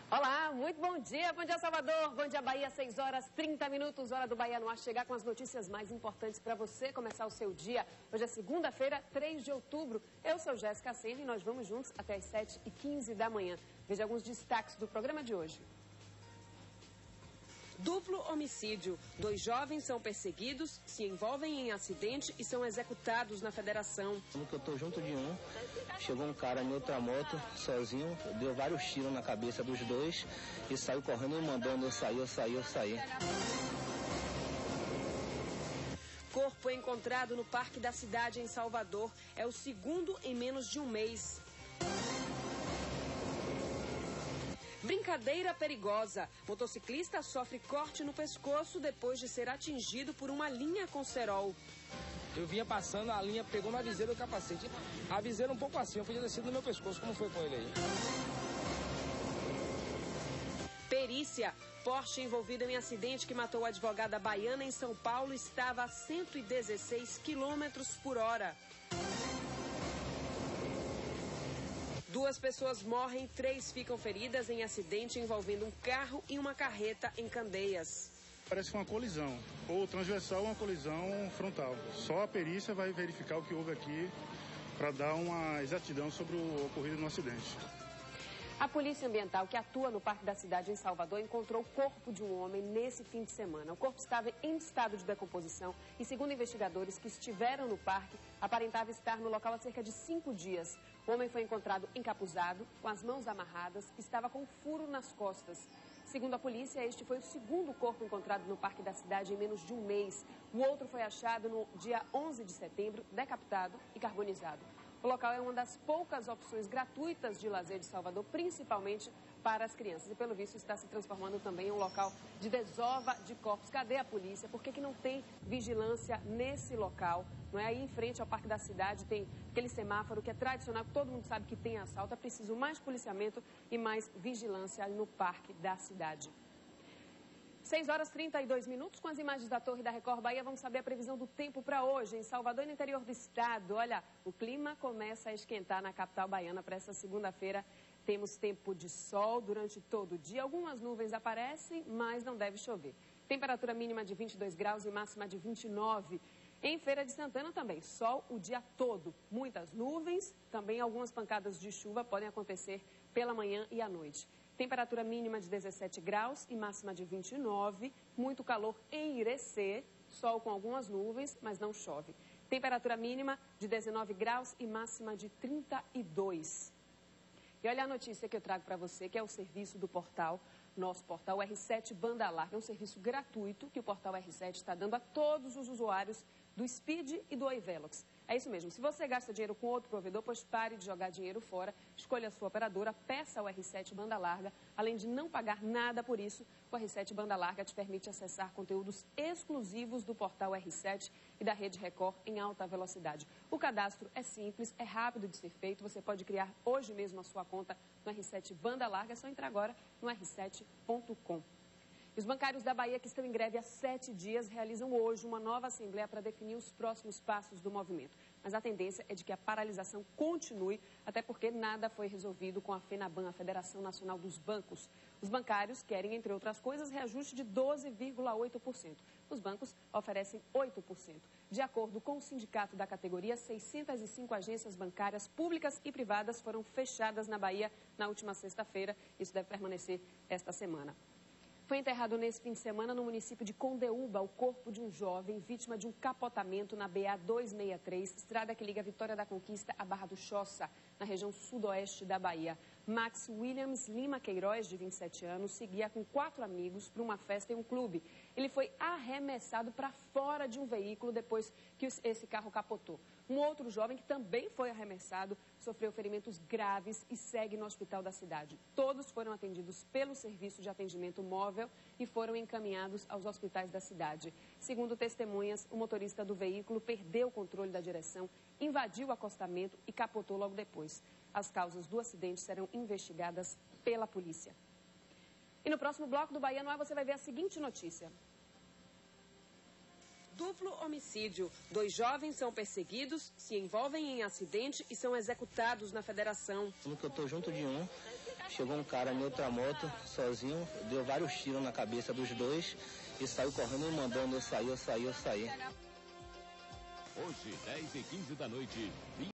Olá, muito bom dia Salvador, bom dia Bahia, 6 horas 30 minutos, hora do Bahia no ar, chegar com as notícias mais importantes para você começar o seu dia. Hoje é segunda-feira, 3 de outubro, eu sou Jéssica Senna e nós vamos juntos até as 7h15 da manhã. Veja alguns destaques do programa de hoje. Duplo homicídio. 2 jovens são perseguidos, se envolvem em acidente e são executados na federação. Eu tô junto de um, chegou um cara em outra moto, sozinho, deu vários tiros na cabeça dos dois e saiu correndo e mandando eu sair. Corpo encontrado no Parque da Cidade em Salvador. É o segundo em menos de um mês. Brincadeira perigosa. Motociclista sofre corte no pescoço depois de ser atingido por uma linha com cerol. Eu vinha passando, a linha pegou na viseira do capacete. A viseira um pouco assim, eu podia ter sido no meu pescoço. Como foi com ele aí? Perícia. Porsche envolvido em acidente que matou a advogada baiana em São Paulo estava a 116 km por hora. 2 pessoas morrem, 3 ficam feridas em acidente envolvendo um carro e uma carreta em Candeias. Parece uma colisão, ou transversal, uma colisão frontal. Só a perícia vai verificar o que houve aqui para dar uma exatidão sobre o ocorrido no acidente. A Polícia Ambiental, que atua no Parque da Cidade em Salvador, encontrou o corpo de um homem nesse fim de semana. O corpo estava em estado de decomposição e, segundo investigadores que estiveram no parque, aparentava estar no local há cerca de 5 dias. O homem foi encontrado encapuzado, com as mãos amarradas, estava com um furo nas costas. Segundo a polícia, este foi o segundo corpo encontrado no Parque da Cidade em menos de um mês. O outro foi achado no dia 11 de setembro, decapitado e carbonizado. O local é uma das poucas opções gratuitas de lazer de Salvador, principalmente para as crianças. E, pelo visto, está se transformando também em um local de desova de corpos. Cadê a polícia? Por que não tem vigilância nesse local? Não é? Aí, em frente ao Parque da Cidade, tem aquele semáforo que é tradicional, que todo mundo sabe que tem assalto. É preciso mais policiamento e mais vigilância no Parque da Cidade. 6 horas 32 minutos, com as imagens da Torre da Record Bahia, vamos saber a previsão do tempo para hoje em Salvador e no interior do estado. Olha, o clima começa a esquentar na capital baiana para essa segunda-feira. Temos tempo de sol durante todo o dia. Algumas nuvens aparecem, mas não deve chover. Temperatura mínima de 22 graus e máxima de 29. Em Feira de Santana também, sol o dia todo. Muitas nuvens, também algumas pancadas de chuva podem acontecer pela manhã e à noite. Temperatura mínima de 17 graus e máxima de 29. Muito calor em Irecê. Sol com algumas nuvens, mas não chove. Temperatura mínima de 19 graus e máxima de 32. E olha a notícia que eu trago para você, que é o serviço do portal, nosso portal R7 Banda Larga. É um serviço gratuito que o portal R7 está dando a todos os usuários do Speed e do Oi Velox. É isso mesmo, se você gasta dinheiro com outro provedor, pois pare de jogar dinheiro fora, escolha a sua operadora, peça o R7 Banda Larga. Além de não pagar nada por isso, o R7 Banda Larga te permite acessar conteúdos exclusivos do portal R7 e da Rede Record em alta velocidade. O cadastro é simples, é rápido de ser feito, você pode criar hoje mesmo a sua conta no R7 Banda Larga, é só entrar agora no r7.com. Os bancários da Bahia, que estão em greve há 7 dias, realizam hoje uma nova assembleia para definir os próximos passos do movimento. Mas a tendência é de que a paralisação continue, até porque nada foi resolvido com a FENABAN, a Federação Nacional dos Bancos. Os bancários querem, entre outras coisas, reajuste de 12,8%. Os bancos oferecem 8%. De acordo com o sindicato da categoria, 605 agências bancárias públicas e privadas foram fechadas na Bahia na última sexta-feira. Isso deve permanecer esta semana. Foi enterrado nesse fim de semana no município de Condeúba o corpo de um jovem vítima de um capotamento na BA-263, estrada que liga Vitória da Conquista à Barra do Choça, na região sudoeste da Bahia. Max Williams Lima Queiroz, de 27 anos, seguia com 4 amigos para uma festa em um clube. Ele foi arremessado para fora de um veículo depois que esse carro capotou. Um outro jovem que também foi arremessado sofreu ferimentos graves e segue no hospital da cidade. Todos foram atendidos pelo Serviço de Atendimento Móvel e foram encaminhados aos hospitais da cidade. Segundo testemunhas, o motorista do veículo perdeu o controle da direção, invadiu o acostamento e capotou logo depois. As causas do acidente serão investigadas pela polícia. E no próximo bloco do Bahia no Ar você vai ver a seguinte notícia. Duplo homicídio. 2 jovens são perseguidos, se envolvem em acidente e são executados na federação. Eu tô junto de um, chegou um cara em outra moto, sozinho, deu vários tiros na cabeça dos dois e saiu correndo e mandando eu sair. Hoje, 10h15 da noite.